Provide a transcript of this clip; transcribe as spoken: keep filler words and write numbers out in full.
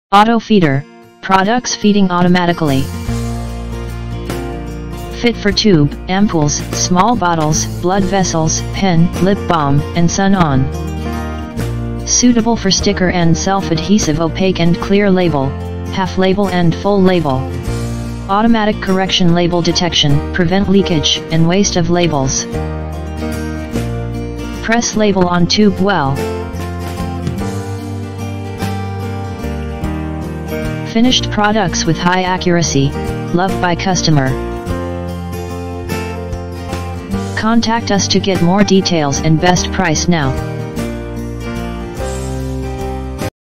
Auto feeder, products feeding automatically. Fit for tube, ampoules, small bottles, blood vessels, pen, lip balm, and sun on. Suitable for sticker and self-adhesive opaque and clear label, half label and full label. Automatic correction label detection, prevent leakage and waste of labels. Press label on tube well. Finished products with high accuracy, loved by customer. Contact us to get more details and best price now.